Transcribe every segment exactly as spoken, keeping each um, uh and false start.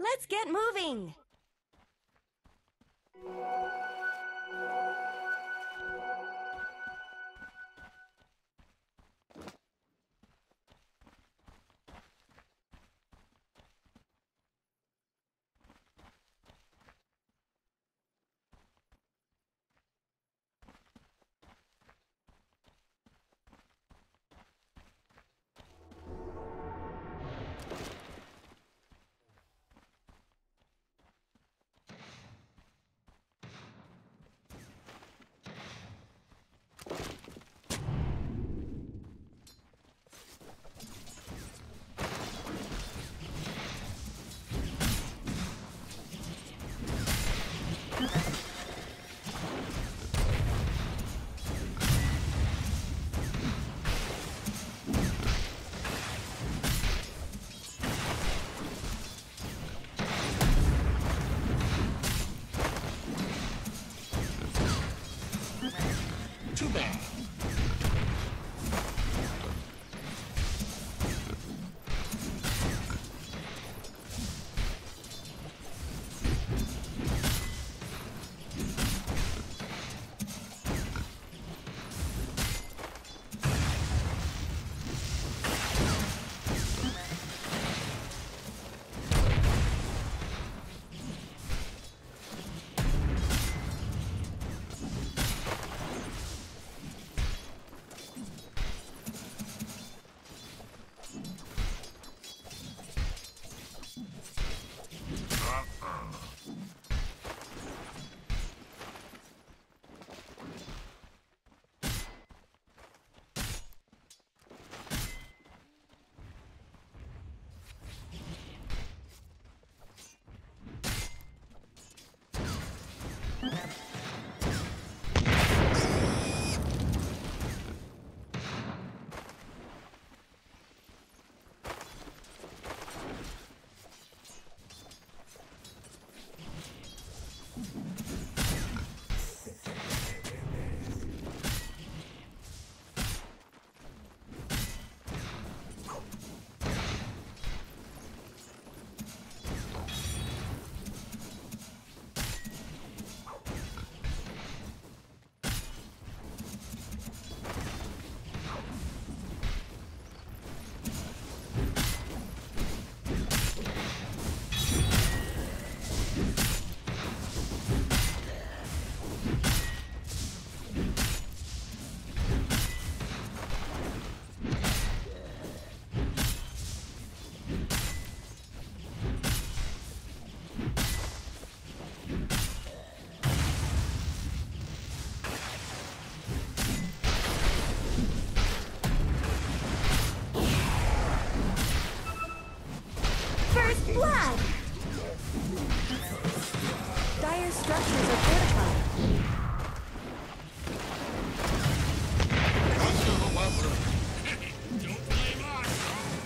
Let's get moving! Too bad. Blood! Dire structures are fortified. Don't blame us!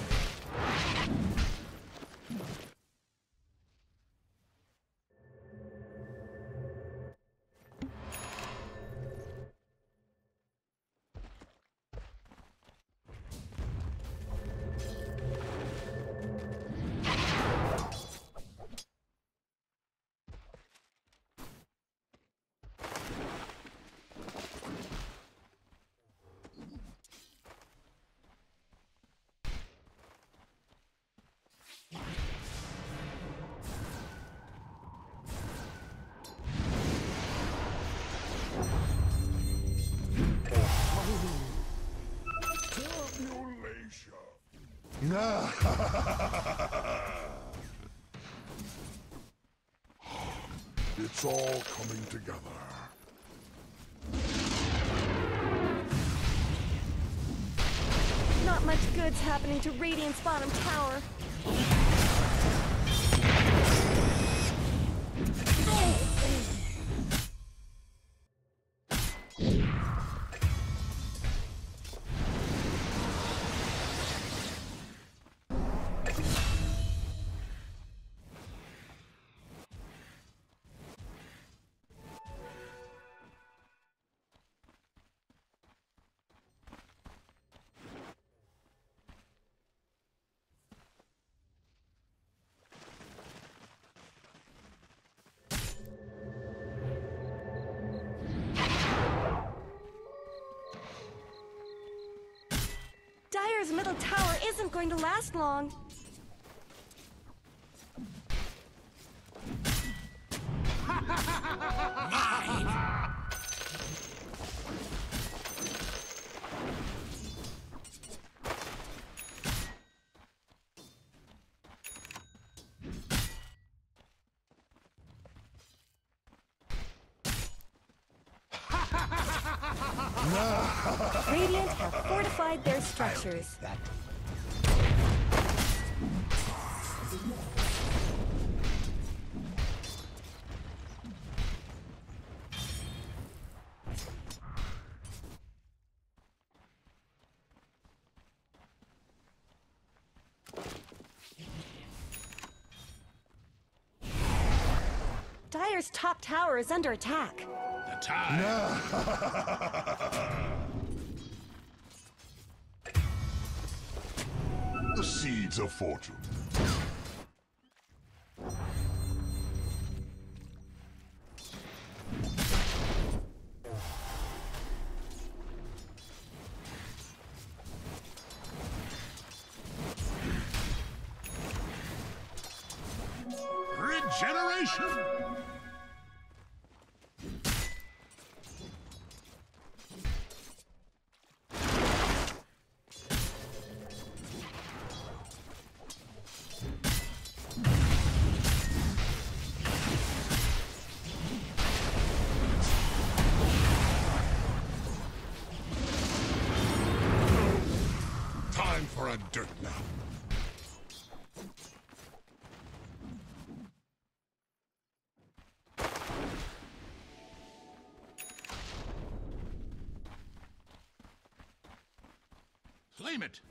It's all coming together. Not much good's happening to Radiant's bottom tower. Dire's middle tower isn't going to last long. Radiant have fortified their structures. Dire's top tower is under attack. The time. The seeds of fortune. Regeneration. Time for a dirt nap. Flame it.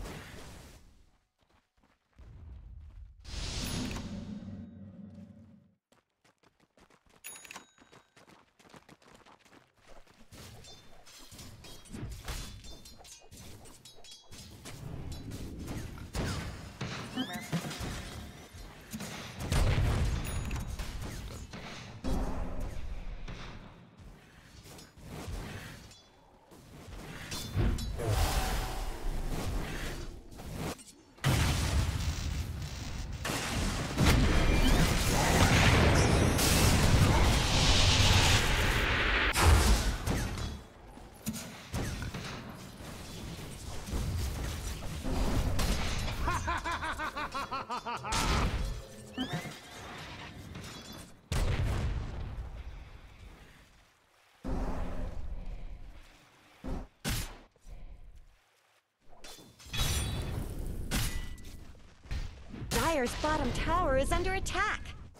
Dire's bottom tower is under attack.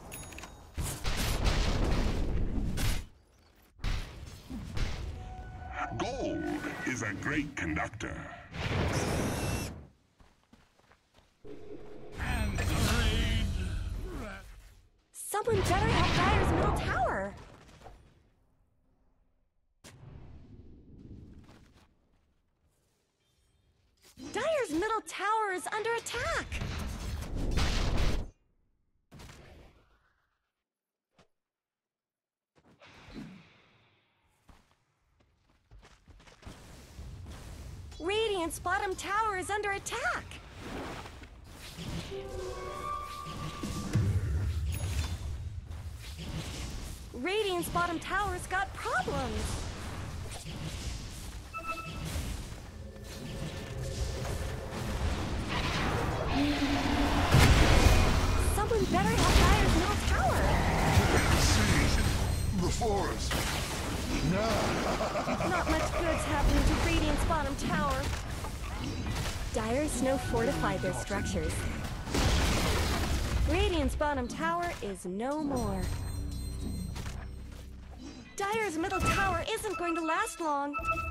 Gold is a great conductor. And parade. Someone better help Dire's middle tower. Dire's middle tower is under attack. Radiant's bottom tower is under attack. Radiant's bottom tower's got problems. Someone better help Dire's middle tower. See the forest. Not much good's happening to Radiant's bottom tower. Dire's snow fortified their structures. Radiant's bottom tower is no more. Dire's middle tower isn't going to last long.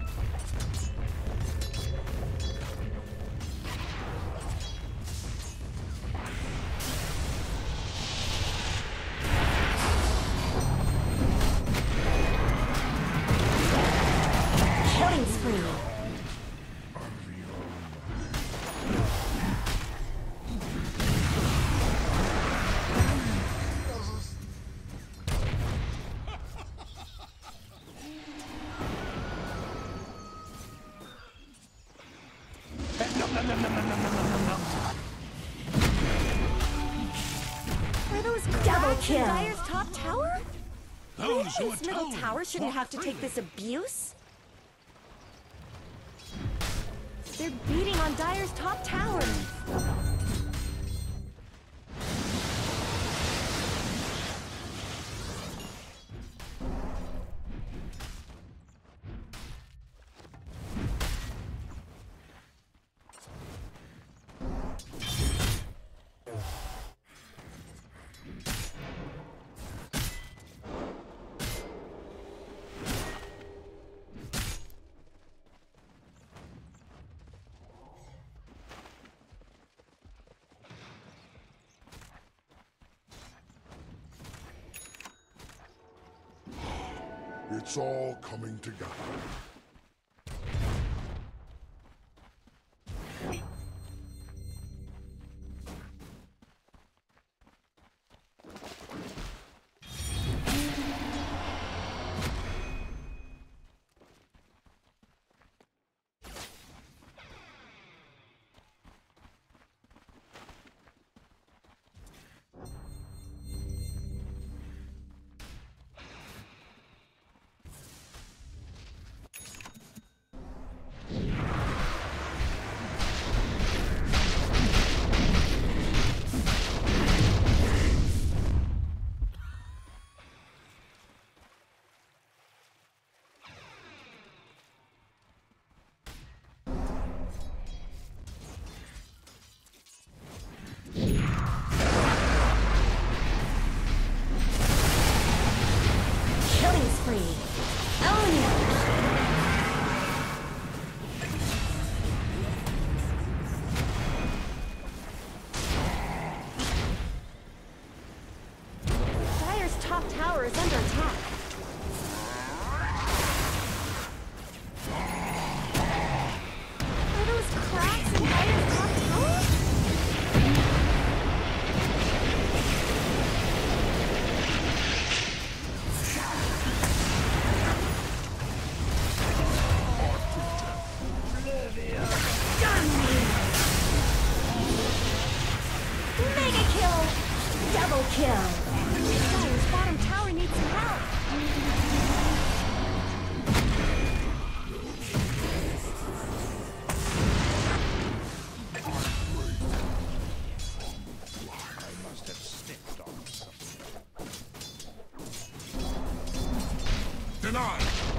Killing spree. nom, nom, nom, nom, nom, nom, nom. Are those Double cracks in kill. Dire's top tower? Those who Radiant's middle atone tower shouldn't for have to take freedom. this abuse. They're beating on Dire's top tower. It's all coming together. Killing spree. Own it. Dire's top tower is under attack. Are those cracks in Dire's top tower? Mega kill. Double kill. Dire's bottom tower needs some help. I must have stepped on something. Denied!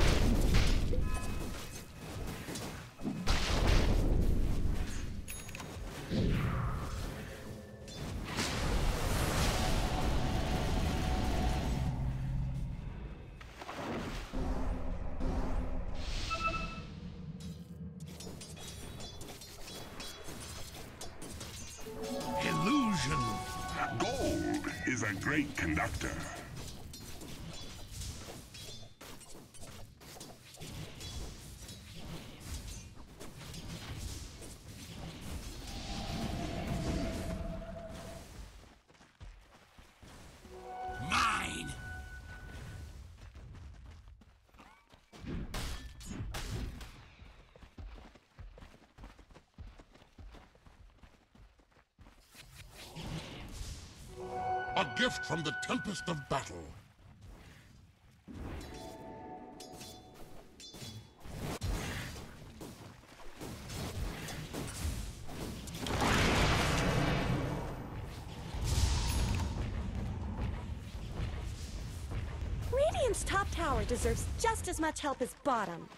Illusion. Gold is a great conductor. Mine. A gift from the tempest of battle. Radiant's top tower deserves just as much help as bottom.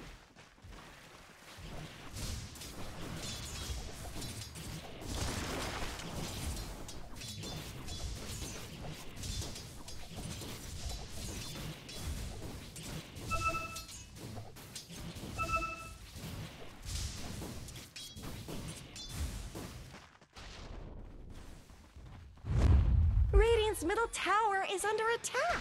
Radiant's middle tower is under attack.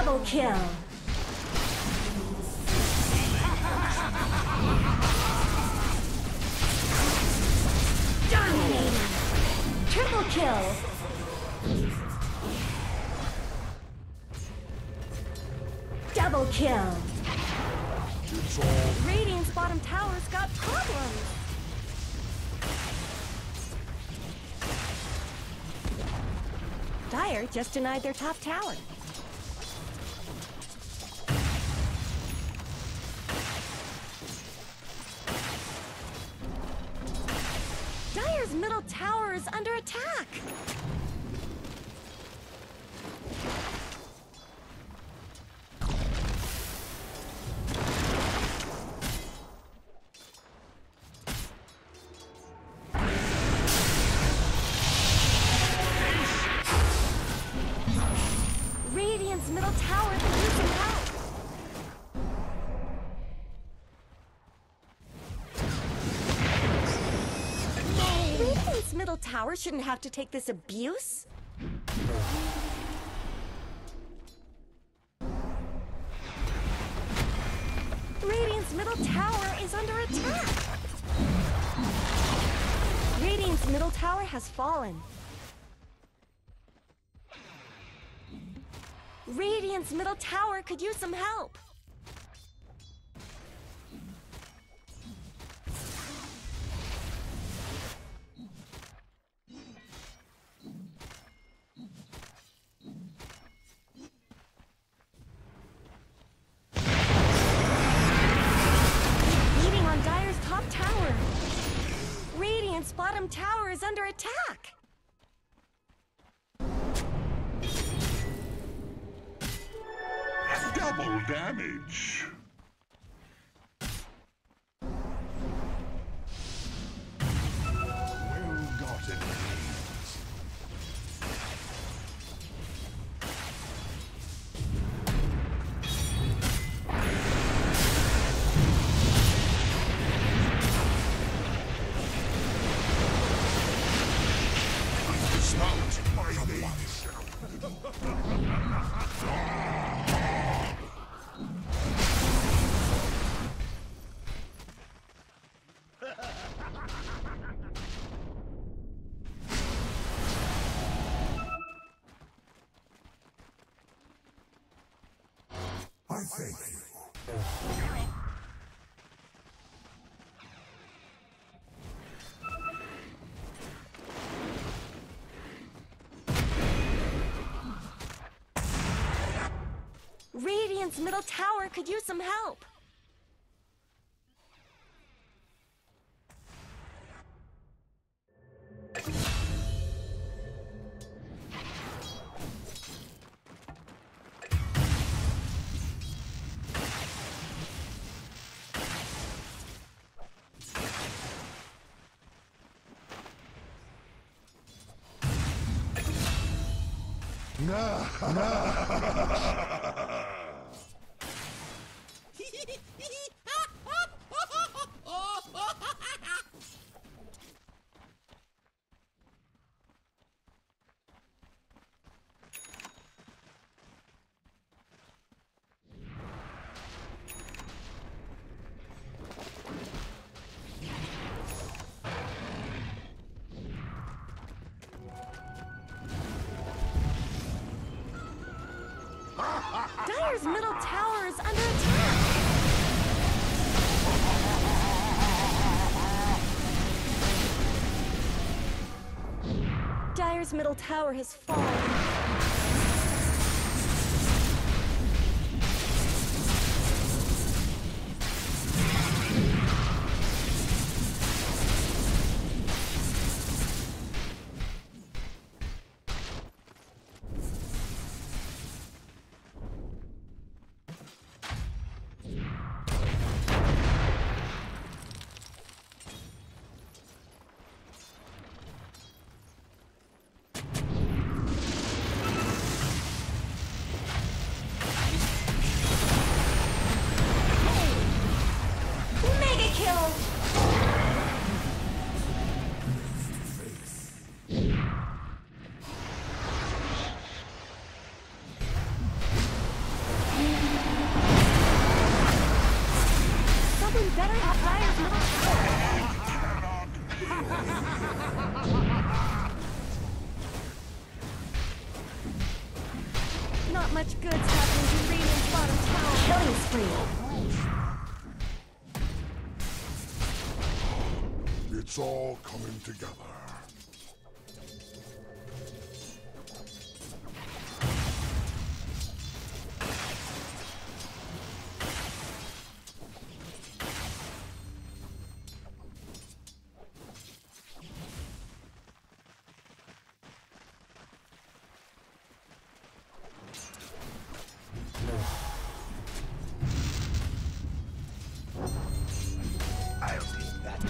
Double kill. Dominating. Triple kill. Double kill. It's all Radiant's bottom tower's got problems. Dire just denied their top tower. Dire's middle tower is under attack. Radiant's middle tower is losing help. Radiant's middle tower shouldn't have to take this abuse. Radiant's middle tower is under attack. Radiant's middle tower has fallen. Radiant's middle tower could use some help. Beating on Dire's top tower. Radiant's bottom tower is under attack. Double damage. well gotten gains. Dismount, my ladies. I thank you. Radiant's middle tower could use some help. Dire's middle tower is under attack. Dire's middle tower has fallen. better help Dire's middle tower. Not much good's happening to Radiant's bottom tower. Killing spree. It's all coming together. I'll leave that.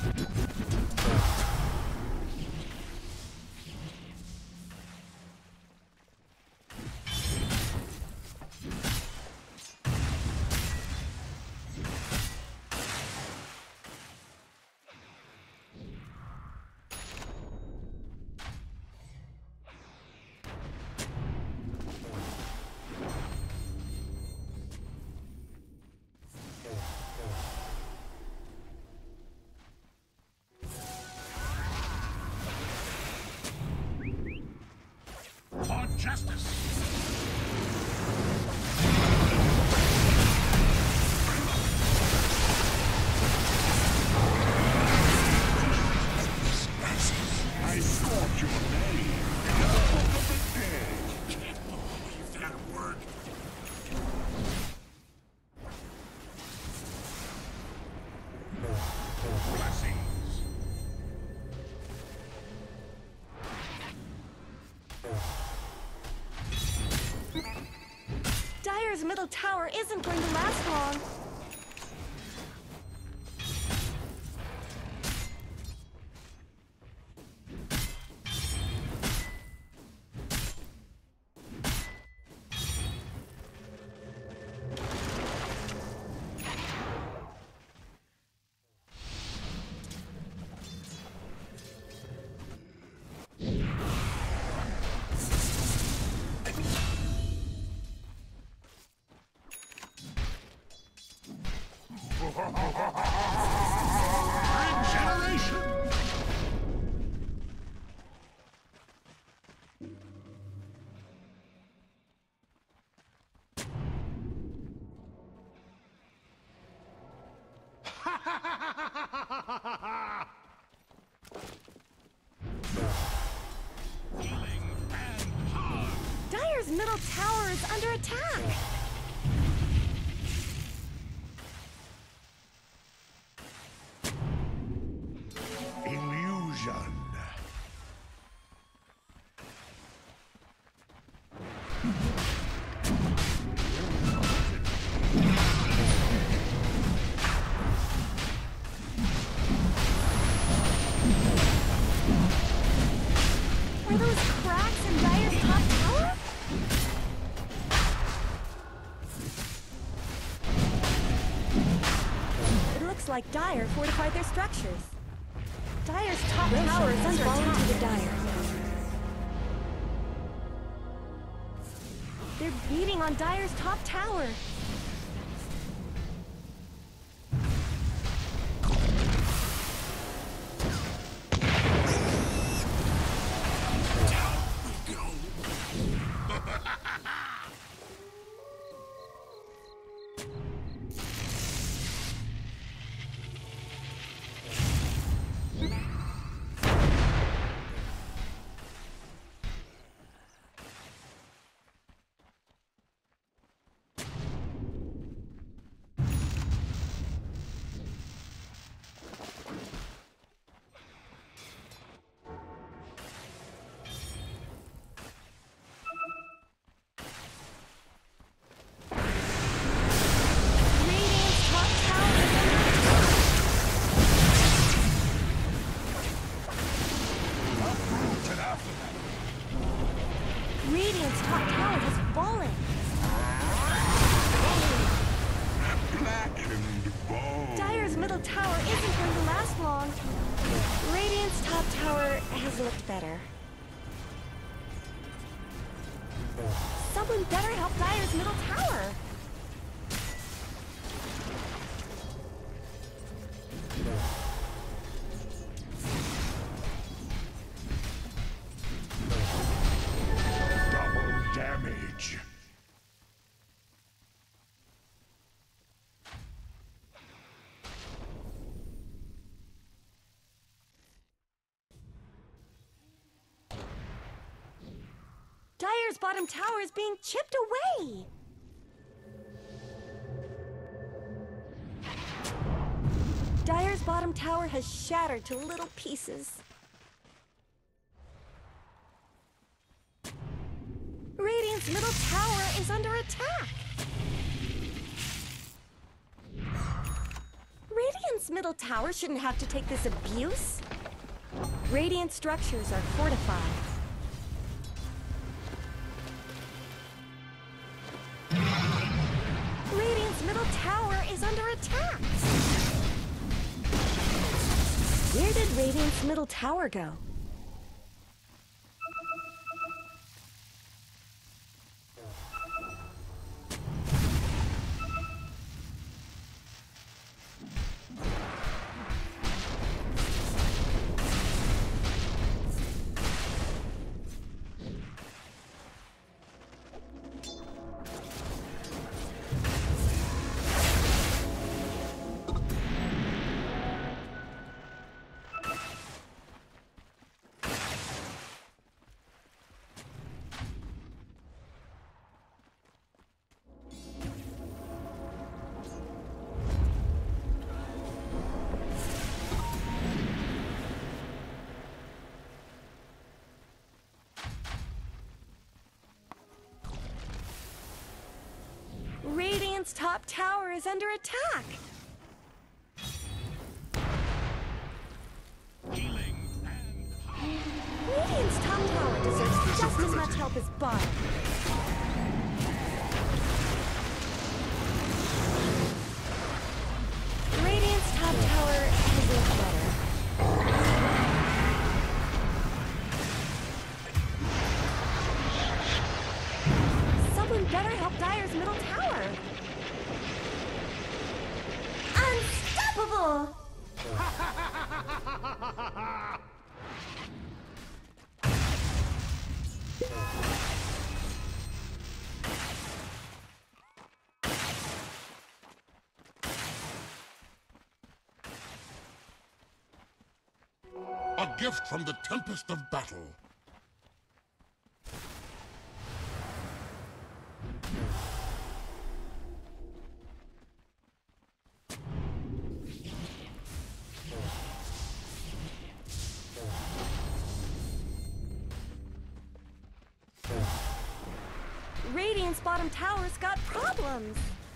For justice. I scorch your name in the book of the dead. Can't believe that worked. Blessings. Dire's middle tower isn't going to last long. Regeneration! Healing and hard. Dire's middle tower is under attack. Illusion. Are those cracks in Dire's top tower? It looks like Dire fortified their structures. Dire's top tower is under attack. To the Dire. They're beating on Dire's top tower. Radiant's top tower has fallen. Blackened bone. Dire's middle tower isn't going to last long. Radiant's top tower has looked better. Someone better help Dire's middle tower. Dire's bottom tower is being chipped away! Dire's bottom tower has shattered to little pieces. Radiant's middle tower is under attack! Radiant's middle tower shouldn't have to take this abuse. Radiant structures are fortified. Radiant's middle tower is under attack! Where did Radiant's middle tower go? Radiant's top tower is under attack! Healing and power. Radiant's top tower deserves just as much help as bottom. Radiant's top tower isn't better. Someone better help Dire's middle tower! Unstoppable! A gift from the tempest of battle. Radiant's bottom tower's got problems!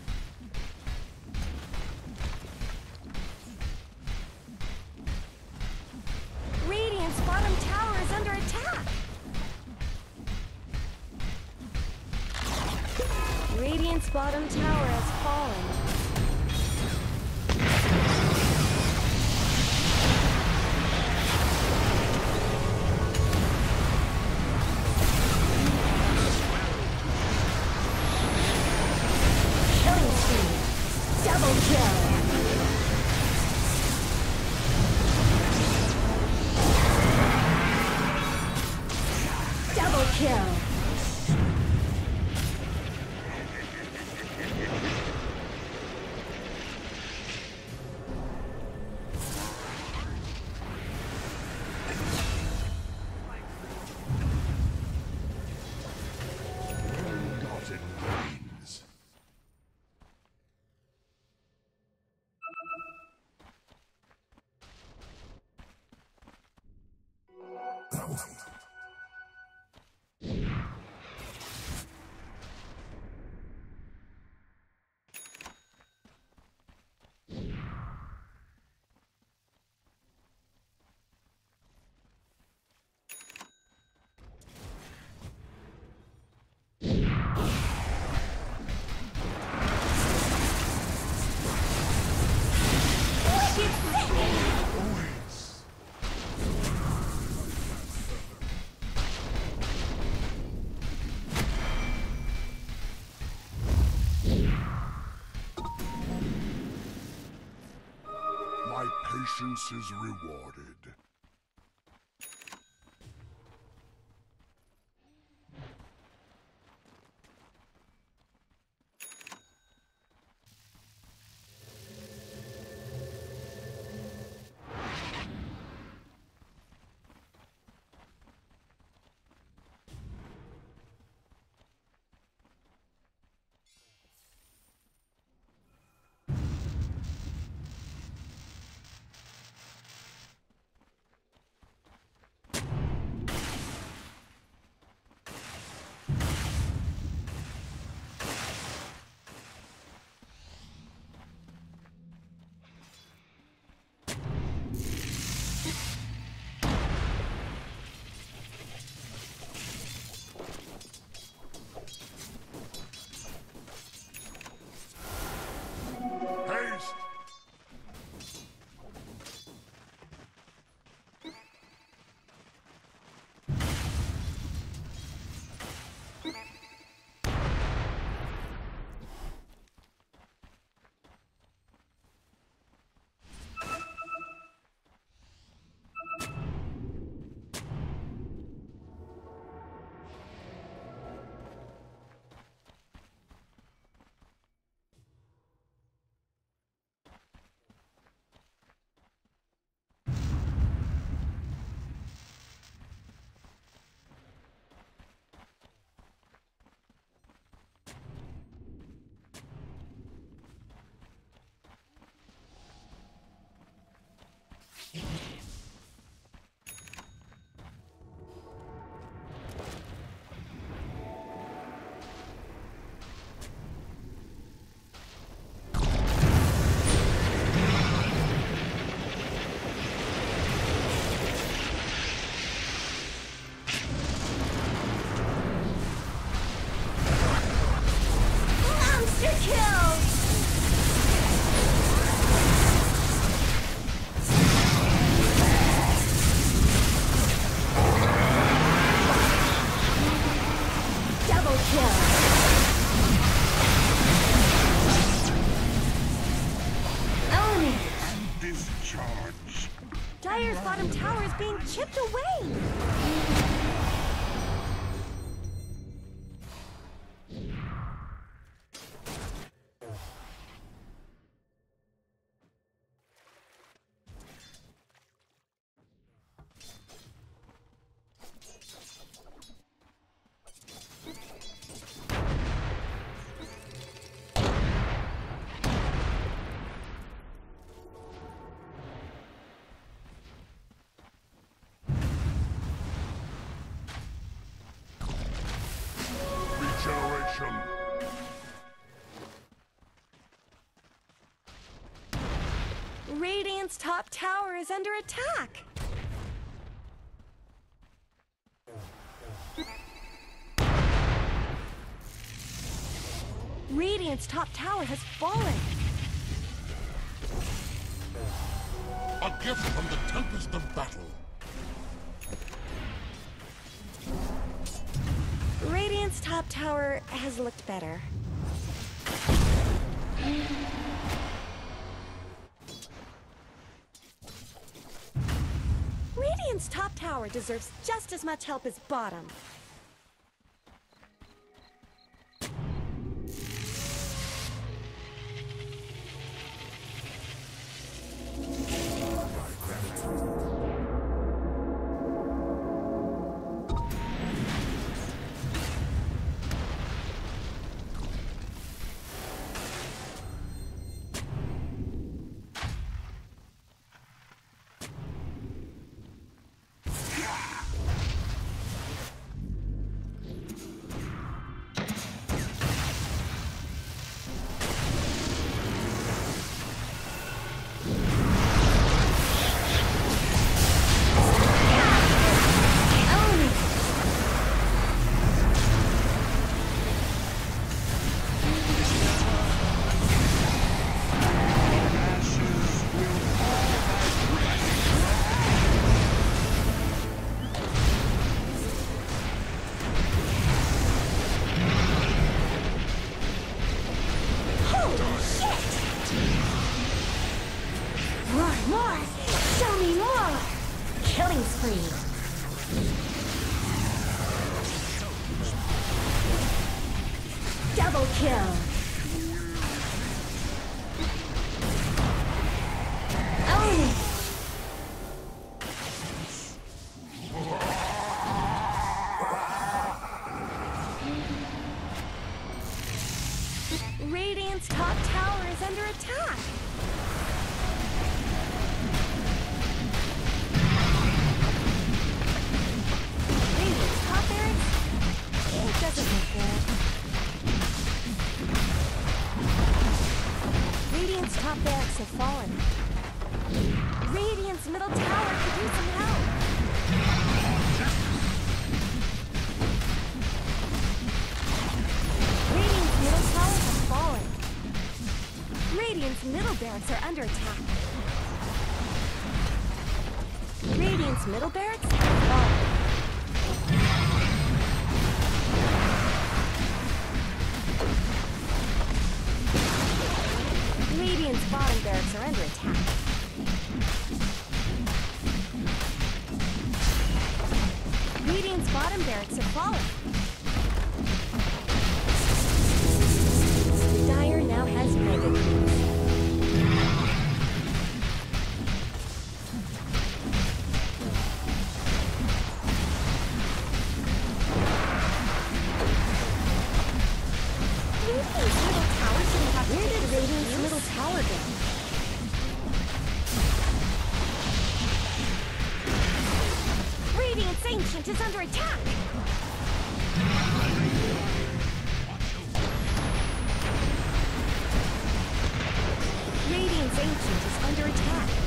Radiant's bottom tower is under attack! Radiant's bottom tower has fallen. Double kill! Double kill! My patience is rewarded. Dire's bottom tower is being chipped away! Regeneration. Radiant's top tower is under attack! Radiant's top tower has fallen! A gift from the tempest of battle. Radiant's top tower has looked better. Radiant's top tower deserves just as much help as bottom. Killing spree. Double kill. Own it. Radiant's top tower is under attack. Doesn't look good. Radiant's top barracks have fallen. Radiant's middle tower could use some help. Radiant's middle tower has fallen. Radiant's middle barracks are under attack. Radiant's middle barracks have fallen. Radiant's bottom barracks are under attack. Radiant's bottom barracks have fallen. Dire now has mega creeps. Where did Radiant's middle tower go? Radiant's Ancient is under attack! Radiant's Ancient is under attack.